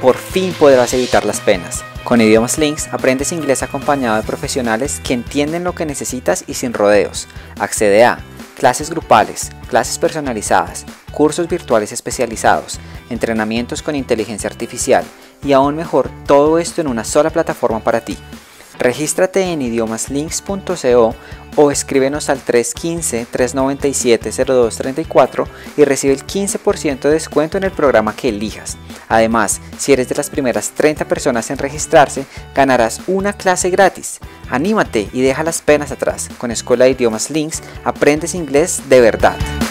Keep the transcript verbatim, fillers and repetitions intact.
por fin podrás evitar las penas. Con Idiomas Links aprendes inglés acompañado de profesionales que entienden lo que necesitas y sin rodeos. Accede a clases grupales, clases personalizadas, cursos virtuales especializados, entrenamientos con inteligencia artificial y aún mejor, todo esto en una sola plataforma para ti. Regístrate en idiomaslinks punto co o escríbenos al tres uno cinco, tres nueve siete, cero dos tres cuatro y recibe el quince por ciento de descuento en el programa que elijas. Además, si eres de las primeras treinta personas en registrarse, ganarás una clase gratis. Anímate y deja las penas atrás. Con Escuela de Idiomas Links aprendes inglés de verdad.